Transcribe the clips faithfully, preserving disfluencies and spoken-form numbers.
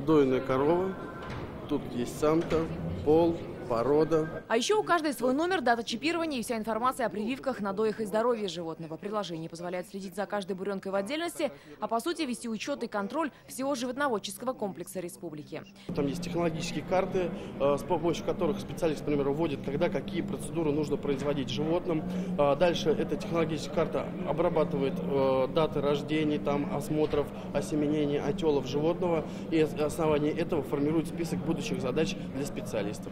дойная корова, тут есть самка, пол, порода. А еще у каждой свой номер, дата чипирования и вся информация о прививках, надоях и здоровье животного. Приложение позволяет следить за каждой буренкой в отдельности, а по сути вести учет и контроль всего животноводческого комплекса республики. Там есть технологические карты, с помощью которых специалист, например, вводит, когда какие процедуры нужно производить животным. Дальше эта технологическая карта обрабатывает даты рождений, там, осмотров, осеменений, отелов животного. И на основании этого формирует список будущих задач для специалистов.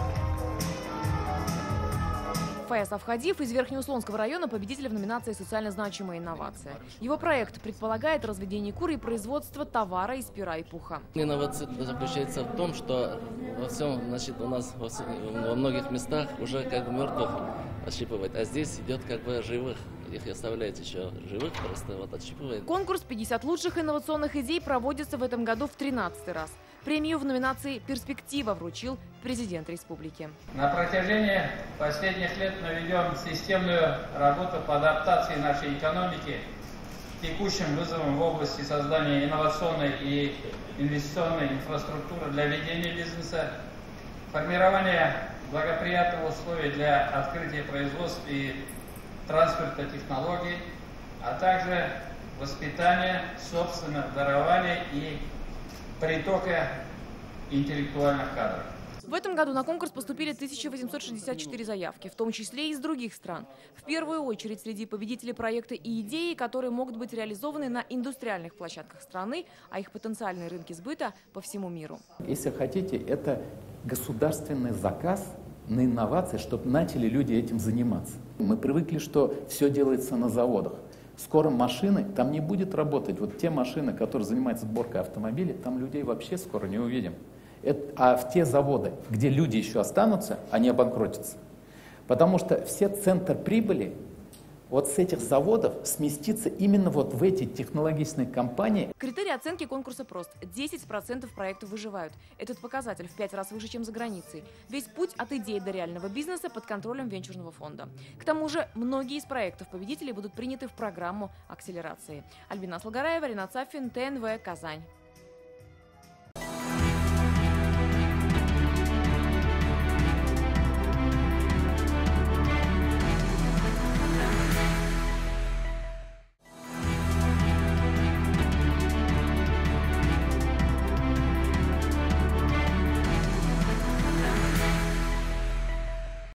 Фаяз Авхадиев из Верхнеуслонского района, победитель в номинации «Социально значимая инновация». Его проект предполагает разведение кур и производство товара из пера и пуха. Инновация заключается в том, что во всем, значит, у нас во, всем, во многих местах уже как бы мертвых отщипывать, а здесь идет как бы живых. Их оставляют еще живых, просто вот отщипывают. Конкурс пятьдесят лучших инновационных идей проводится в этом году в тринадцатый раз. Премию в номинации «Перспектива» вручил президент республики. На протяжении последних лет мы ведем системную работу по адаптации нашей экономики к текущим вызовам в области создания инновационной и инвестиционной инфраструктуры для ведения бизнеса, формирования благоприятных условий для открытия производства и трансферта технологий, а также воспитания собственного дарования и притока интеллектуальных кадров. В этом году на конкурс поступили тысяча восемьсот шестьдесят четыре заявки, в том числе и из других стран. В первую очередь среди победителей проекта и идеи, которые могут быть реализованы на индустриальных площадках страны, а их потенциальные рынки сбыта по всему миру. Если хотите, это государственный заказ на инновации, чтобы начали люди этим заниматься. Мы привыкли, что все делается на заводах. Скоро машины, там не будет работать. Вот те машины, которые занимаются сборкой автомобилей, там людей вообще скоро не увидим. Это, а в те заводы, где люди еще останутся, они обанкротятся. Потому что все центр прибыли вот с этих заводов сместится именно вот в эти технологичные компании. Критерий оценки конкурса прост. десять процентов проектов выживают. Этот показатель в пять раз выше, чем за границей. Весь путь от идеи до реального бизнеса под контролем венчурного фонда. К тому же многие из проектов победителей будут приняты в программу акселерации. Альбина Слугараева, Ринат Сафин, ТНВ, Казань.